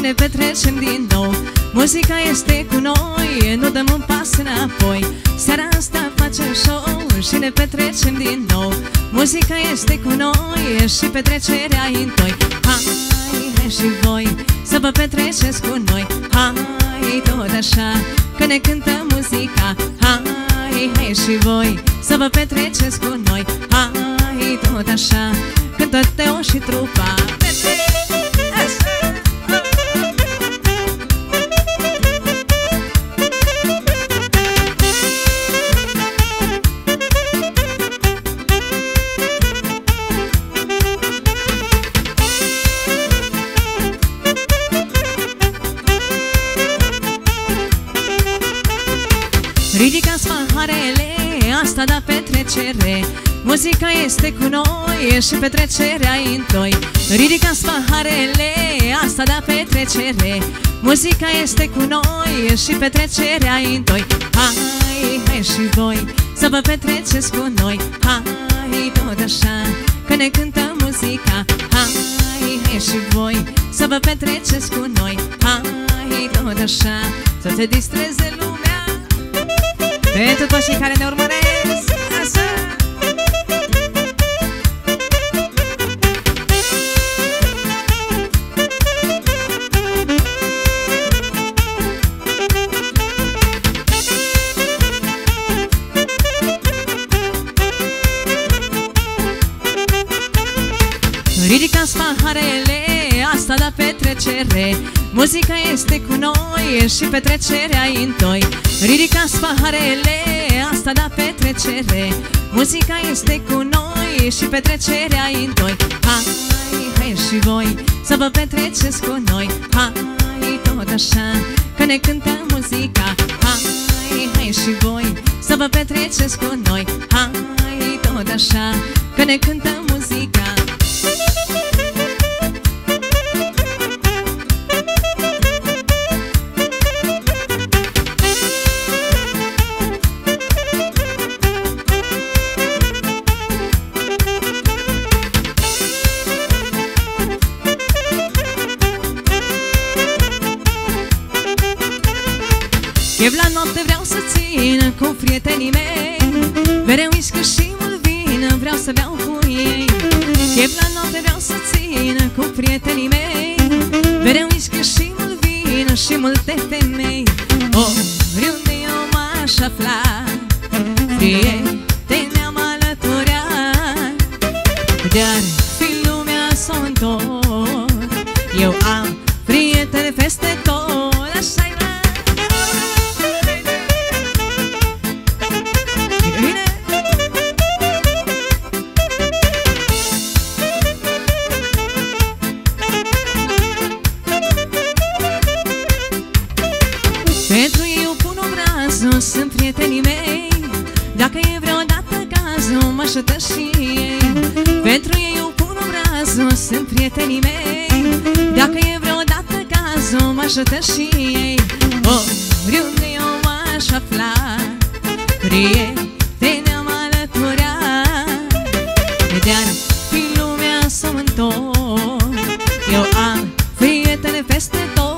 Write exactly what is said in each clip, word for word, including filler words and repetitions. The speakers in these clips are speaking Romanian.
ne petrecem din nou. Muzica este cu noi, nu dăm un pas înapoi. Seara asta facem show și ne petrecem din nou. Muzica este cu noi și petrecerea întoi. Hai, hai și voi să vă petreceți cu noi. Hai, tot așa, că ne cântă muzica. Hai, hai și voi să vă petreceți cu noi. Hai, tot așa, cântă Teo și trupa. Ridicați paharele, asta da petrecere. Muzica este cu noi și petrecerea întoi. Ridicați paharele, asta da petrecere. Muzica este cu noi și petrecerea întoi. Hai, hai și voi să vă petreceți cu noi. Hai, tot așa, că ne cântă muzica. Hai, hai și voi să vă petreceți cu noi. Hai, tot așa, să se distreze lumea. Pentru toți cei care ne urmăresc, așa! Ridicați paharele, asta da petrecere. Muzica este cu noi și petrecerea întoi. Ridicați paharele, asta da petrecere. Muzica este cu noi și petrecerea întoi. Hai, hai și voi să vă petreceți cu noi. Hai, tot așa, că ne cântă muzica. Hai, hai și voi să vă petreceți cu noi. Hai, tot așa, că ne cântă muzica. Chef la noapte vreau să țin cu prietenii mei. Mereu whisky și mult vin, vreau să beau cu ei. Chef la noapte vreau să țin cu prietenii mei. Mereu whisky și mult vin și multe femei. Oriunde eu m-aș afla, prieteni am alăturat. De-ar fi lumea s-o întorc, eu am prieteni peste tot. Așa-i la pentru ei eu pun obrazul, sunt prietenii mei. Dacă e vreodată cazul, mă ajută și ei. Pentru ei eu pun obrazul, sunt prietenii mei. Dacă e vreodată cazul, mă ajută și ei. Oriunde eu m-aș afla, prieteni am alăturat. De-ar fi lumea s-o întorc, eu am prieteni peste tot.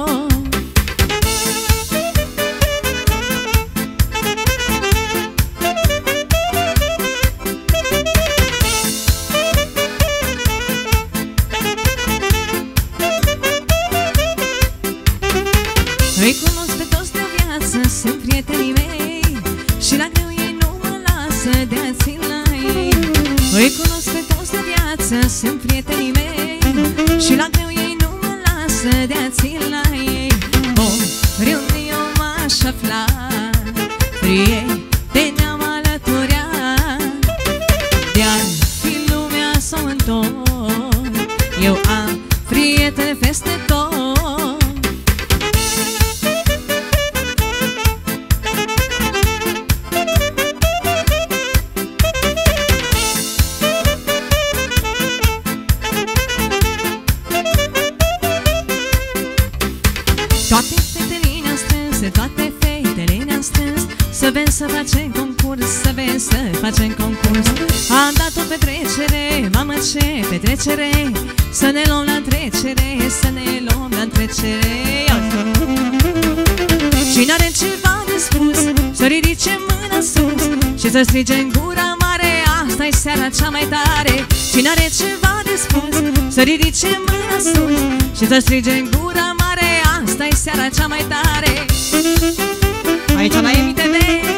Îi cunosc pe toți de viață, sunt prietenii mei. Și la greu ei nu mă lasă, de-a țin la ei. Îi cunosc pe toți de viață, sunt prietenii mei. Și la greu ei nu mă lasă, de-a țin la ei. Oriunde eu m-aș afla, prieteni am alăturat. De-ar fi lumea s-o întorc, eu am prieteni peste tot. Să veni să facem concurs, să veni să facem concurs. Am dat o petrecere, mamă ce petrecere, să ne luăm la trecere, să ne luăm la trecere. Cine are ceva de spus, să ridice mâna sus și să strige în gura mare, asta-i seara cea mai tare. Cine are ceva de spus, să ridice mâna sus și să strige în gura mare, asta-i seara cea mai tare. Aici la M T V.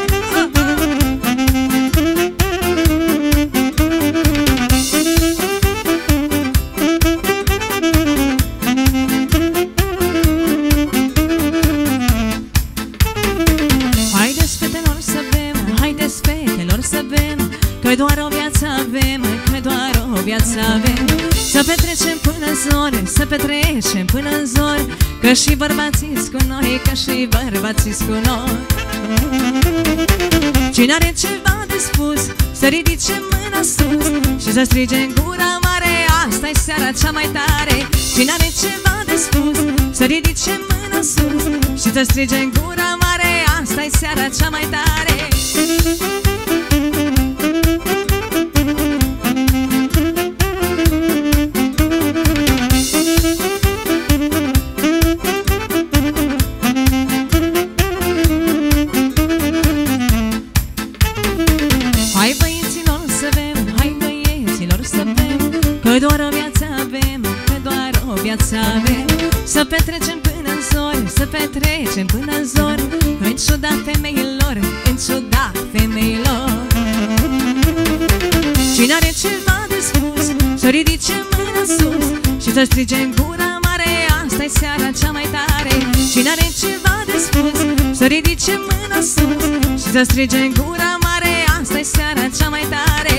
Haideți fetelor să bem, haideți fetelor să bem, că doar o viață avem, că doar o viață avem. Să petrecem până în zori, să petrecem până în zori, că și bărbații-s cu noi, că și bărbații-s cu noi. Cine are ceva de spus, să ridice mâna sus și să strige în gura mare, asta-i seara cea mai tare. Cine are ceva de spus, să ridice mâna sus și să strige în gura mare, asta-i seara cea mai tare. Hai băieților să bem, hai băieților să bem, că doar o viață avem, că doar o viață avem. Să petrecem până în zori, să petrecem până în zori, în ciuda femeilor, în ciuda femeilor. Cine are ceva de spus, să ridice mâna sus și să strige în gura mare, asta-i seara cea mai tare. Cine are ceva de spus, să ridice mâna sus și să strige în gura mare, asta-i seara cea mai tare.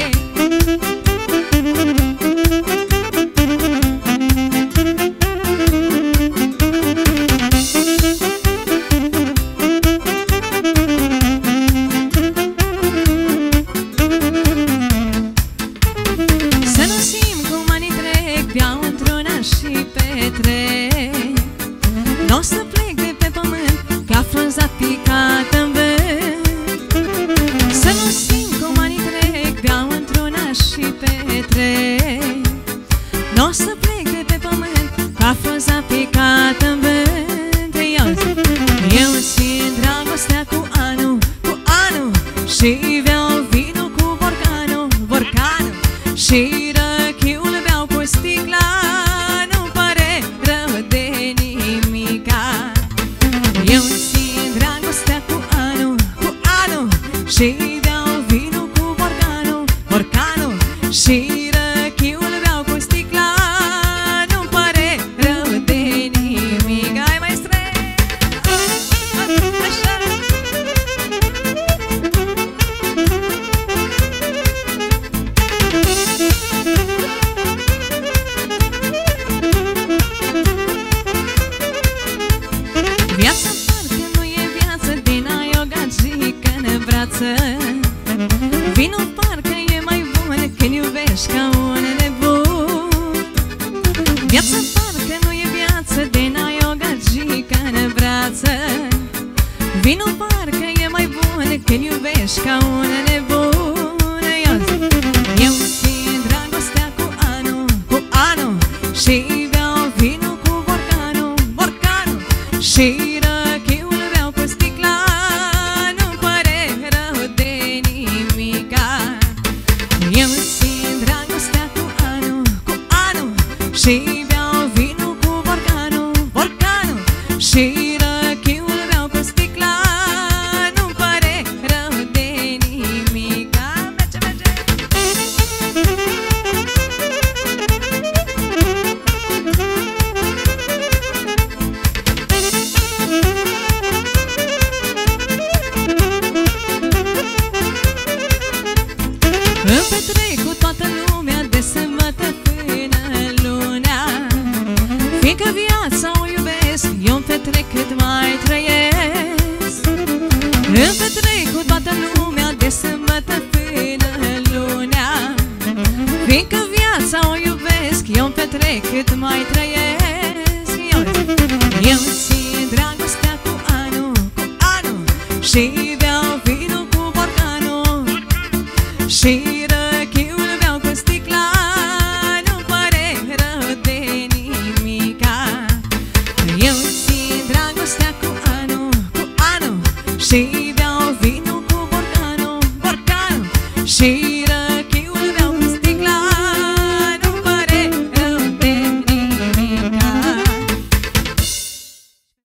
Să nu simt cum anii trec, beau într-una și petrec. N-o să plec de pe pământ ca frunza picată în vânt. Să nu simt cum anii trec, beau într-una și petrec. N-o să plec de pe pământ ca frunza picată în vânt. Eu zic, eu simt dragostea cu anul, cu anul, și beau vinul cu borcanul, borcanul, și răchiul beau cu sticla, nu pare rău de nimica. Eu simt dragostea cu anul, cu anul, și beau vinul cu borcanul, borcanul, și răchiul beau cu sticla, nu pare rău de nimic. Hai maestre! Așa! Viața parcă nu e viață, din ai o gagică în brață. Vinul parcă e mai bun când iubești ca un nebun. Viața parcă nu e viață, din ai o gagică în brață. Vinul parcă e mai bun când iubești ca un nebun. Eu zic, eu simt dragostea cu anul, cu anul, și beau vinul cu borcanul, borcanul, și răchiul beau cu sticla, nu pare rău de nimica. Eu simt dragostea cu anul, cu anul, și beau vinul cu borcanul, borcanul, și răchiul beau cu sticla, nu pare rău de nimica. Merge, merge! Îmi petrec cu toată lumea de sâmbătă până lunea, fiindcă viața o iubesc, eu îmi petrec cât mai trăiesc. Îmi petrec cu toată lumea de sâmbătă până lunea, fiindcă viața o iubesc, eu îmi petrec cât mai trăiesc. Eu, eu simt dragostea cu anul, cu anul, și beau vin și răchiul beau cu sticla, nu pare rău de nimica. Eu țin dragostea cu anul, cu anul, și beau vinul cu borcanul, borcanul, și